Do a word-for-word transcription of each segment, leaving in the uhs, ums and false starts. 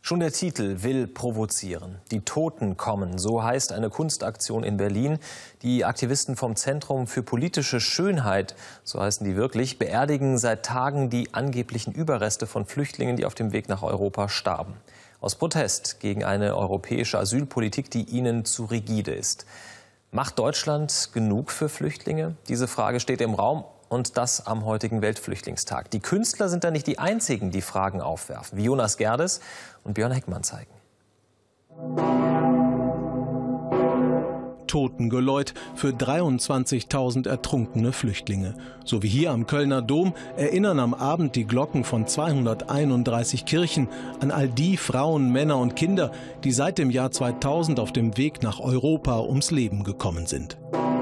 Schon der Titel will provozieren. Die Toten kommen, so heißt eine Kunstaktion in Berlin. Die Aktivisten vom Zentrum für politische Schönheit, so heißen die wirklich, beerdigen seit Tagen die angeblichen Überreste von Flüchtlingen, die auf dem Weg nach Europa starben. Aus Protest gegen eine europäische Asylpolitik, die ihnen zu rigide ist. Macht Deutschland genug für Flüchtlinge? Diese Frage steht im Raum. Und das am heutigen Weltflüchtlingstag. Die Künstler sind da nicht die einzigen, die Fragen aufwerfen, wie Jonas Gerdes und Björn Heckmann zeigen. Totengeläut für dreiundzwanzigtausend ertrunkene Flüchtlinge. So wie hier am Kölner Dom erinnern am Abend die Glocken von zweihunderteinunddreißig Kirchen an all die Frauen, Männer und Kinder, die seit dem Jahr zweitausend auf dem Weg nach Europa ums Leben gekommen sind.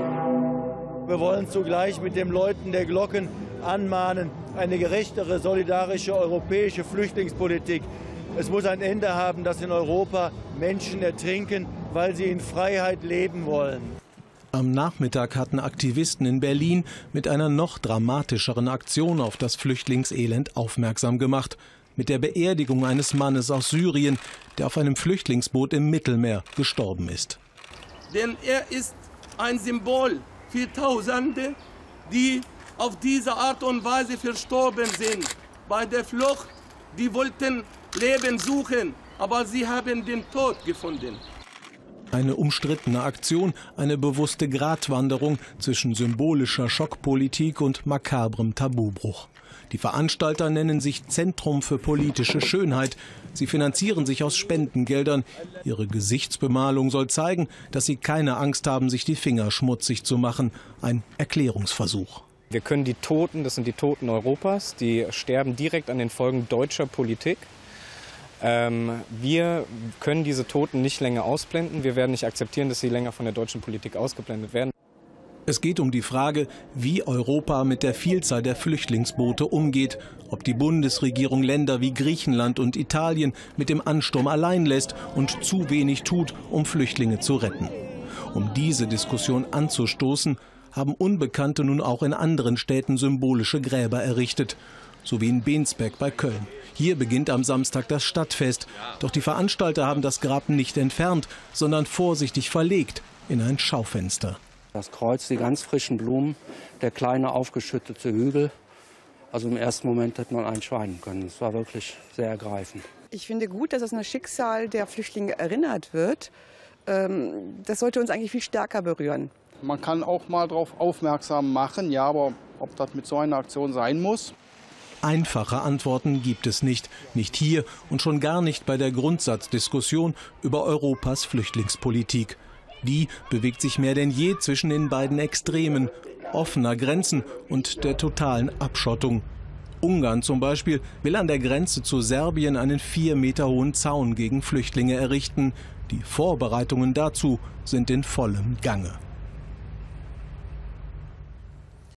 Wir wollen zugleich mit dem Läuten der Glocken anmahnen, eine gerechtere, solidarische europäische Flüchtlingspolitik. Es muss ein Ende haben, dass in Europa Menschen ertrinken, weil sie in Freiheit leben wollen. Am Nachmittag hatten Aktivisten in Berlin mit einer noch dramatischeren Aktion auf das Flüchtlingselend aufmerksam gemacht. Mit der Beerdigung eines Mannes aus Syrien, der auf einem Flüchtlingsboot im Mittelmeer gestorben ist. Denn er ist ein Symbol für Tausende, die auf diese Art und Weise verstorben sind. Bei der Flucht, die wollten Leben suchen, aber sie haben den Tod gefunden. Eine umstrittene Aktion, eine bewusste Gratwanderung zwischen symbolischer Schockpolitik und makabrem Tabubruch. Die Veranstalter nennen sich Zentrum für politische Schönheit. Sie finanzieren sich aus Spendengeldern. Ihre Gesichtsbemalung soll zeigen, dass sie keine Angst haben, sich die Finger schmutzig zu machen. Ein Erklärungsversuch. Wir können die Toten, das sind die Toten Europas, die sterben direkt an den Folgen deutscher Politik. Ähm, wir können diese Toten nicht länger ausblenden. Wir werden nicht akzeptieren, dass sie länger von der deutschen Politik ausgeblendet werden. Es geht um die Frage, wie Europa mit der Vielzahl der Flüchtlingsboote umgeht, ob die Bundesregierung Länder wie Griechenland und Italien mit dem Ansturm allein lässt und zu wenig tut, um Flüchtlinge zu retten. Um diese Diskussion anzustoßen, haben Unbekannte nun auch in anderen Städten symbolische Gräber errichtet, so wie in Bensberg bei Köln. Hier beginnt am Samstag das Stadtfest, doch die Veranstalter haben das Grab nicht entfernt, sondern vorsichtig verlegt in ein Schaufenster. Das Kreuz, die ganz frischen Blumen, der kleine aufgeschüttete Hügel. Also im ersten Moment hätte man einschweinen können. Es war wirklich sehr ergreifend. Ich finde gut, dass es an das Schicksal der Flüchtlinge erinnert wird. Das sollte uns eigentlich viel stärker berühren. Man kann auch mal darauf aufmerksam machen, ja, aber ob das mit so einer Aktion sein muss? Einfache Antworten gibt es nicht. Nicht hier und schon gar nicht bei der Grundsatzdiskussion über Europas Flüchtlingspolitik. Die bewegt sich mehr denn je zwischen den beiden Extremen, offener Grenzen und der totalen Abschottung. Ungarn zum Beispiel will an der Grenze zu Serbien einen vier Meter hohen Zaun gegen Flüchtlinge errichten. Die Vorbereitungen dazu sind in vollem Gange.